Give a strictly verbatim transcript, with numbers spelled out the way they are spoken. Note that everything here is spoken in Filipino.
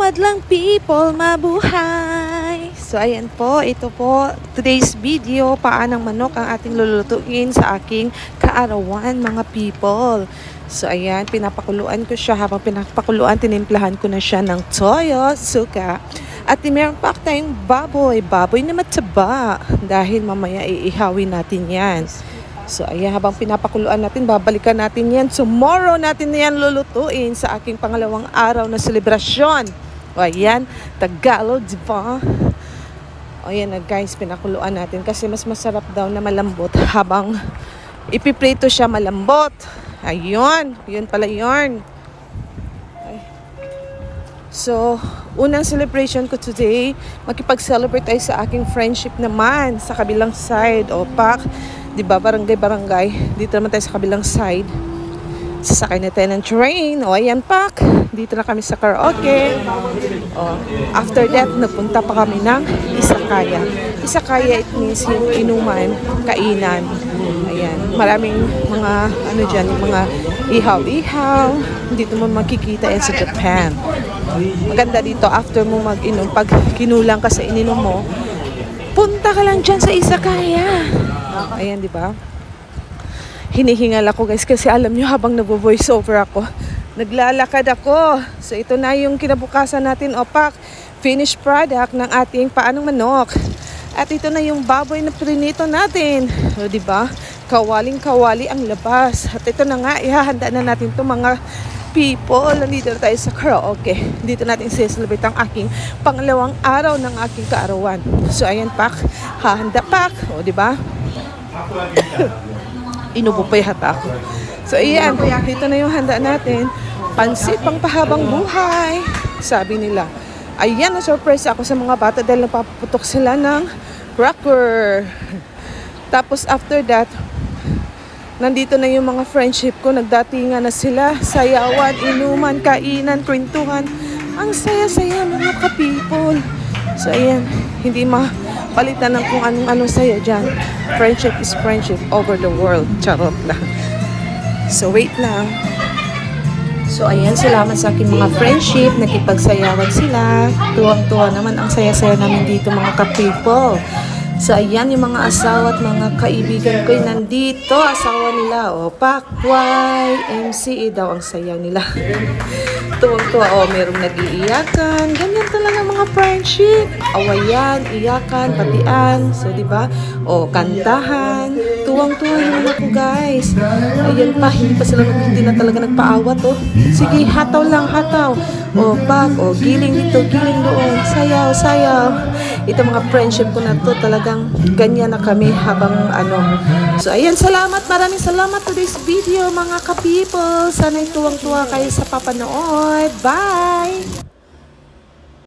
madlang people, mabuhay! So ayan po, ito po today's video, paanong manok ang ating lulutuin sa aking kaarawan mga people. So ayan, pinapakuluan ko siya. Habang pinapakuluan, tinimplahan ko na siya ng toyo, suka. At meron pa tayong baboy, baboy na mataba dahil mamaya iihawin natin yan. So ayan, habang pinapakuluan natin, babalikan natin yan. Tomorrow natin na yan lulutuin sa aking pangalawang araw na selebrasyon. O ayan, Tagalog, di ba? O ayan na guys, pinakuluan natin kasi mas masarap daw na malambot habang ipiprito siya malambot. Ayun, yun pala yun. Ay. So, unang celebration ko today, makipag-celebrate tayo sa aking friendship naman sa kabilang side. O pak, di ba, barangay-barangay. Dito naman tayo sa kabilang side. Sasakay na tayo ng train. O ayan pak, dito na kami sa karaoke. O, after that, nagpunta pa kami ng Isakaya. Isakaya, it means yung inuman, kainan. Ayan, maraming mga ano dyan, mga ihaw-ihaw. Dito mo makikita yan sa Japan. Maganda dito after mo mag-inom. Pag kinulang ka sa ininom mo, punta ka lang dyan sa Isakaya. Ayan, di ba? Hinihingal ako guys kasi alam nyo, habang nag-voice over ako, naglalakad ako. So ito na yung kinabukasan natin, opak, finished product ng ating paanong manok. At ito na yung baboy na prinito natin. O di ba? Kawaling-kawali ang labas. At ito na nga, ihahanda na natin itong mga people. Nandito na tayo sa karaoke. Dito natin celebrate ang aking pangalawang araw ng aking kaarawan. So ayan pak, hahanda pak. O di ba? Inubo pa yung hata ko. So ayan, dito na yung handa natin. Pansit pang pahabang buhay, sabi nila. Ayan, na-surprise ako sa mga bata dahil napaputok sila ng cracker. Tapos after that, nandito na yung mga friendship ko. Nagdatingan na sila. Sayawan, inuman, kainan, kwentuhan. Ang saya-saya mga ka-people. So ayan, hindi mapalitan ng kung anong-anong saya dyan. Friendship is friendship over the world. Charot lang. So wait lang. So ayan, salamat sa aking mga friendship. Nakipagsayawan sila. Tuwang-tuwa naman ang saya-saya namin dito mga ka-people. So ayan, yung mga asawa at mga kaibigan ko yung nandito. Asawa nila, o Pakway, M C, eh, daw ang saya nila. Tuwang-tuwa, o merong nag-iiyakan. Ganyan talaga mga friendship. Awayan, iyakan, patian. So diba? O kantahan. Tuwang-tuwa yung mga ko guys. Ayan pa, hindi pa sila, hindi na talaga nagpaawat, o. Sige, hataw lang, hataw. O pak, o giling dito, giling doon. Sayaw, sayaw. Ito mga friendship ko na to, talagang ganyan na kami habang ano. So ayan, salamat, maraming salamat to this video mga ka-people. Sana'y tuwang-tuwa kayo sa papanood. Bye!